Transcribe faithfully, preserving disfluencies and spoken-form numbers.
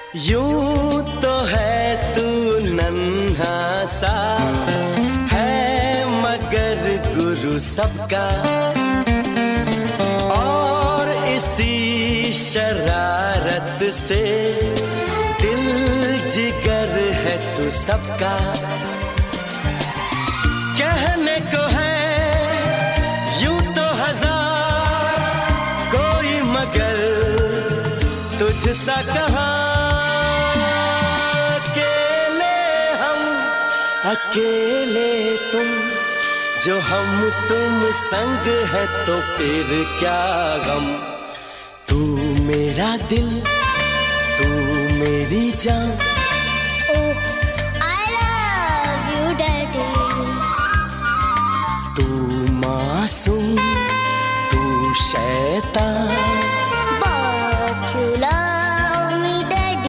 यूं तो है तू नन्हा सा है मगर गुरु सबका, और इसी शरारत से दिल जिगर है तू सबका। कहने को है यूं तो हजार कोई, मगर तुझसा कहाँ। अकेले तुम जो हम तुम संग है तो फिर क्या गम। तू मेरा दिल, तू मेरी जान,